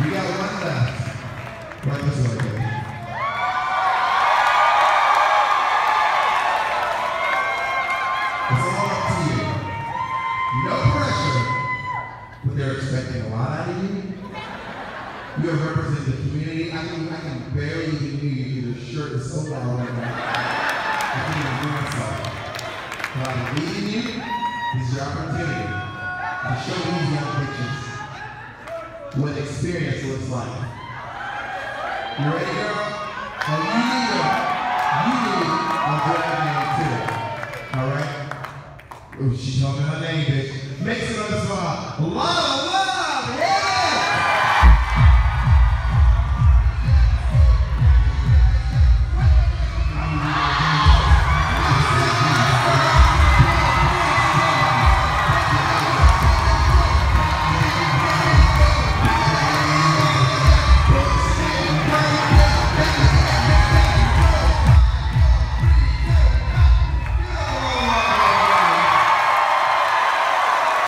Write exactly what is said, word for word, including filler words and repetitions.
We got one left. Right this way, baby. It's all up to you. No pressure, but they're expecting a lot out of you. You have represented the community. I can, I can barely even hear you. Your shirt is so loud right now. I can't even do myself. But I believe in you. This is your opportunity to show these young pictures what experience looks like. You ready, girl? And you need a, you need a drag name too. All right? Oh, she told me her name, bitch. Make some noise for Lana.